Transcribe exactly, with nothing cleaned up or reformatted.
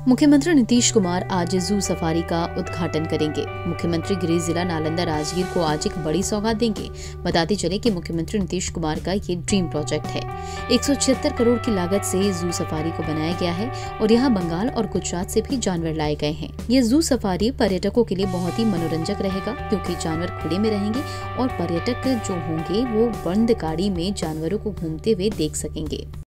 मुख्यमंत्री नीतीश कुमार आज zoo safari का उद्घाटन करेंगे। मुख्यमंत्री गृह जिला नालंदा राजगीर को आज एक बड़ी सौगात देंगे। बताते चले कि मुख्यमंत्री नीतीश कुमार का ये ड्रीम प्रोजेक्ट है। एक सौ छिहत्तर करोड़ की लागत से जू सफारी को बनाया गया है और यहाँ बंगाल और गुजरात से भी जानवर लाए गए हैं। ये जू सफारी पर्यटकों के लिए बहुत ही मनोरंजक रहेगा, क्योंकि जानवर खुले में रहेंगे और पर्यटक जो होंगे वो बंद गाड़ी में जानवरों को घूमते हुए देख सकेंगे।